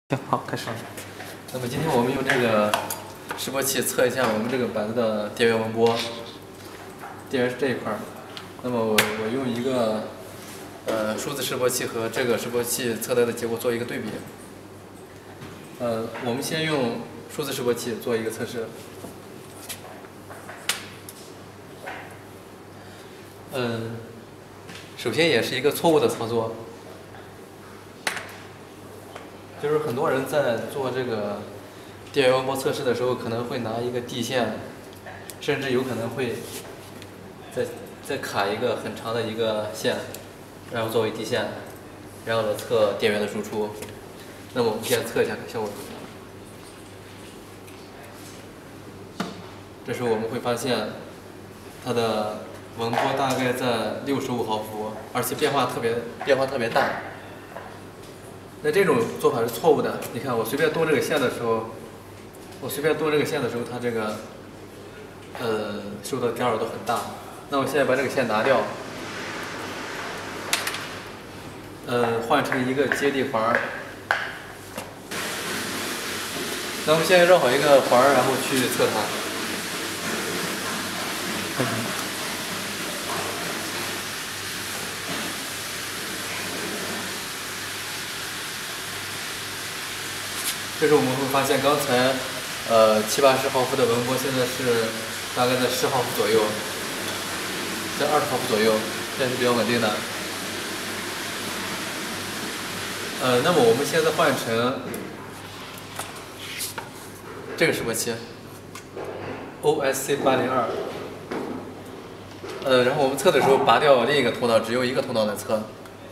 行，好，开始。那么今天我们用这个示波器测一下我们这个板子的电源纹波。电源是这一块儿。那么我用一个数字示波器和这个示波器测得的结果做一个对比。我们先用数字示波器做一个测试。首先也是一个错误的操作。 就是很多人在做这个电源纹波测试的时候，可能会拿一个地线，甚至有可能会再卡一个很长的一个线，然后作为地线，然后来测电源的输出。那么我们先测一下效果怎么样？这时候我们会发现，它的纹波大概在65毫伏，而且变化特别大。 那这种做法是错误的。你看，我随便动这个线的时候，它这个受到干扰都很大。那我现在把这个线拿掉，换成一个接地环。那我们现在绕好一个环，然后去测它。这时候我们会发现，刚才70-80毫伏的纹波，现在是大概在10毫伏左右，在20毫伏左右，这是比较稳定的。那么我们现在换成这个示波器 OSC802，然后我们测的时候拔掉另一个通道，只有一个通道来测。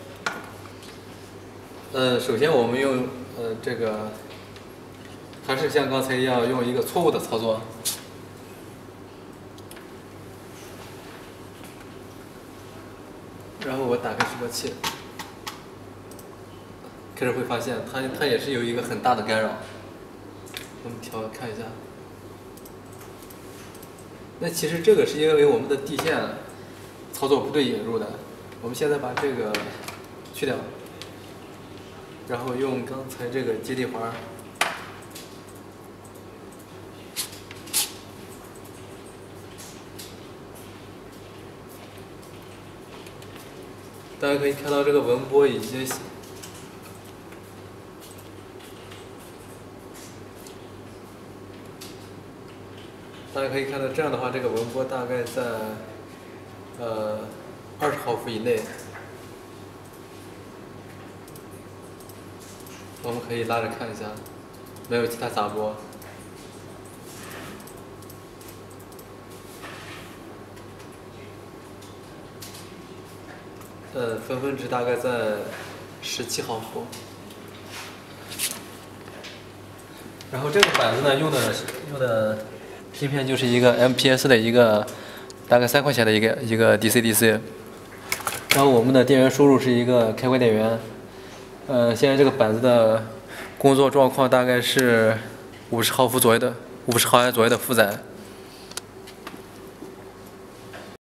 首先我们用这个。 还是像刚才一样用一个错误的操作，然后我打开示波器，开始会发现它也是有一个很大的干扰。我们看一下，那其实这个是因为我们的地线操作不对引入的。我们现在把这个去掉，然后用刚才这个接地环。 大家可以看到，这个纹波已经，大家可以看到，这样的话，这个纹波大概在20毫伏以内。我们可以拉着看一下，没有其他杂波。 分值大概在17毫伏。然后这个板子呢，用的芯片就是一个 MPS 的一个大概3块钱的一个 DC。然后我们的电源输入是一个开关电源。现在这个板子的工作状况大概是50毫安左右的负载。